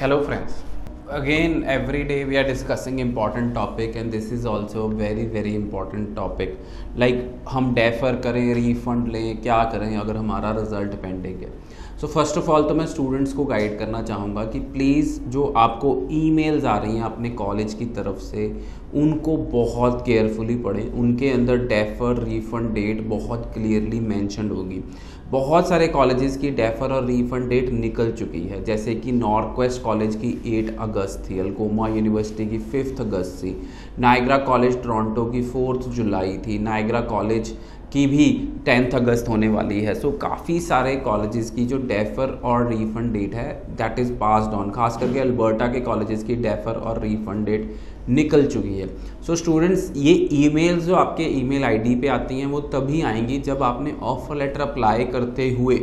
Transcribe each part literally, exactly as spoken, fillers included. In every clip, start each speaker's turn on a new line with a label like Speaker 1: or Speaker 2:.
Speaker 1: Hello friends, again every day we are discussing important topic and this is also a very very important topic. Like हम defer करें, refund लें, क्या करें अगर हमारा result pending है. सो फर्स्ट ऑफ ऑल तो मैं स्टूडेंट्स को गाइड करना चाहूँगा कि प्लीज़ जो आपको ईमेल्स आ रही हैं अपने कॉलेज की तरफ से उनको बहुत केयरफुली पढ़ें. उनके अंदर डेफर रीफंड डेट बहुत क्लियरली मेंशन्ड होगी. बहुत सारे कॉलेजेस की डेफर और रीफंड डेट निकल चुकी है, जैसे कि नॉर्थ वेस्ट कॉलेज की आठ अगस्त थी, अल्गोमा यूनिवर्सिटी की फिफ्थ अगस्त थी, नायग्रा कॉलेज टोरंटो की फोर्थ जुलाई थी, नायग्रा कॉलेज की भी टेंथ अगस्त होने वाली है. सो so, काफ़ी सारे कॉलेजेस की जो डेफर और रीफंड डेट है दैट इज़ पास्ड ऑन. खास करके अल्बर्टा के कॉलेजेस की डेफर और रीफंड डेट निकल चुकी है. सो so, स्टूडेंट्स ये ईमेल्स जो आपके ईमेल आईडी पे आती हैं वो तभी आएंगी जब आपने ऑफर लेटर अप्लाई करते हुए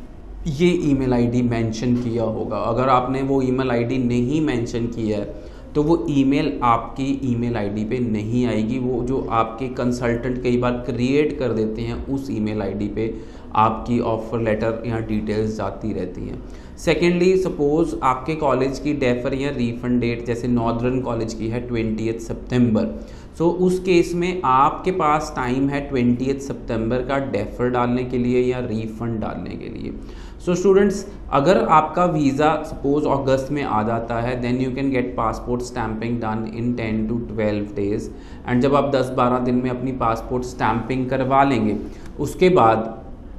Speaker 1: ये ईमेल आईडी मेंशन किया होगा. अगर आपने वो ईमेल आईडी नहीं मेंशन किया है तो वो ईमेल आपकी ईमेल आईडी पे नहीं आएगी. वो जो आपके कंसल्टेंट कई बार क्रिएट कर देते हैं उस ईमेल आईडी पे आपकी ऑफ़र लेटर या डिटेल्स जाती रहती हैं. सेकेंडली, सपोज़ आपके कॉलेज की डेफर या रीफंड डेट जैसे नॉर्दर्न कॉलेज की है ट्वेंटियथ सितंबर. सो उस केस में आपके पास टाइम है ट्वेंटियथ सितंबर का डेफर डालने के लिए या रीफंड डालने के लिए. सो स्टूडेंट्स, अगर आपका वीज़ा सपोज अगस्त में आ जाता है then you can get passport stamping done in ten to twelve days. And जब आप दस बारह दिन में अपनी पासपोर्ट स्टैंपिंग करवा लेंगे उसके बाद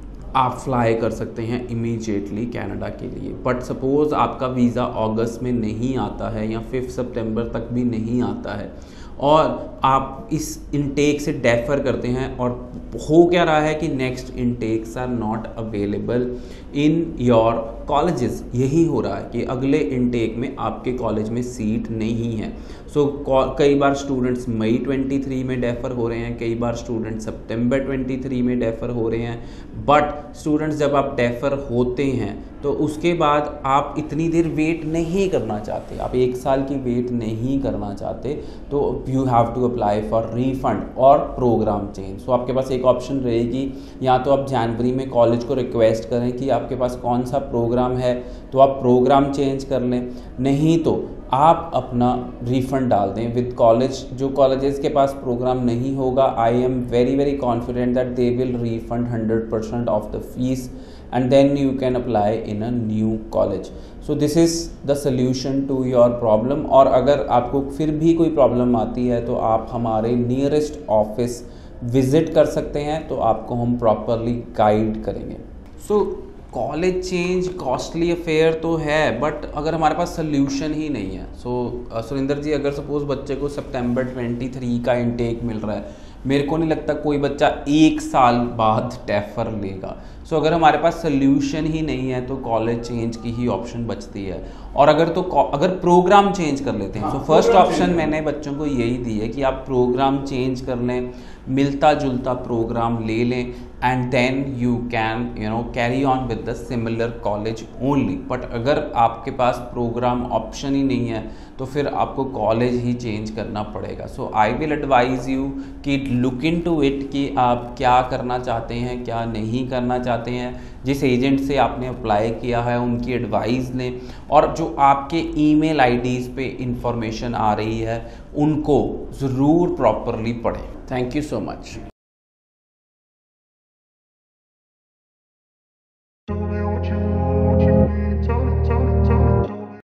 Speaker 1: आप फ्लाई कर सकते हैं इमीडिएटली कनाडा के लिए. बट सपोज़ आपका वीज़ा अगस्त में नहीं आता है या फिफ्थ सितंबर तक भी नहीं आता है और आप इस इनटेक से डेफर करते हैं और हो क्या रहा है कि next intakes are not available in your colleges. यही हो रहा है कि अगले इनटेक में आपके कॉलेज में सीट नहीं है. सो so, कई बार स्टूडेंट्स मई तेईस में डेफर हो रहे हैं, कई बार स्टूडेंट्स सितंबर तेईस में डेफर हो रहे हैं. बट स्टूडेंट्स जब आप डेफर होते हैं तो उसके बाद आप इतनी देर वेट नहीं करना चाहते, आप एक साल की वेट नहीं करना चाहते, तो you have to apply for refund और प्रोग्राम चेंज. सो आपके पास एक ऑप्शन रहेगी, या तो आप जनवरी में कॉलेज को रिक्वेस्ट करें कि आपके पास कौन सा प्रोग्राम है तो आप प्रोग्राम चेंज कर लें, नहीं तो आप अपना रिफ़ंड डाल दें विद कॉलेज. जो कॉलेजेस के पास प्रोग्राम नहीं होगा I am very very confident that they will refund hundred percent of the fees and then you can apply in a new college. So this is the solution to your problem. और अगर आपको फिर भी कोई problem आती है तो आप हमारे नियरेस्ट ऑफिस विज़िट कर सकते हैं, तो आपको हम प्रॉपरली गाइड करेंगे. So so, college change costly affair तो है बट अगर हमारे पास सोल्यूशन ही नहीं है. सो so, सुरेंद्र जी, अगर सपोज़ बच्चे को सितंबर तेईस का इनटेक मिल रहा है, मेरे को नहीं लगता कोई बच्चा एक साल बाद डेफर लेगा. सो so, अगर हमारे पास सोल्यूशन ही नहीं है तो कॉलेज चेंज की ही ऑप्शन बचती है. और अगर तो अगर प्रोग्राम चेंज कर लेते हैं, सो फर्स्ट ऑप्शन मैंने बच्चों को यही दी है कि आप प्रोग्राम चेंज कर लें, मिलता जुलता प्रोग्राम ले लें and then you can you know carry on with the similar college only. But अगर आपके पास प्रोग्राम ऑप्शन ही नहीं है तो फिर आपको कॉलेज ही चेंज करना पड़ेगा. So I will advise you कि लुक इन टू इट कि आप क्या करना चाहते हैं, क्या नहीं करना चाहते हैं. जिस एजेंट से आपने अप्लाई किया है उनकी एडवाइस लें और जो आपके ईमेल आईडीज़ पे इंफॉर्मेशन आ रही है उनको ज़रूर प्रॉपरली पढ़ें. Thank you so much.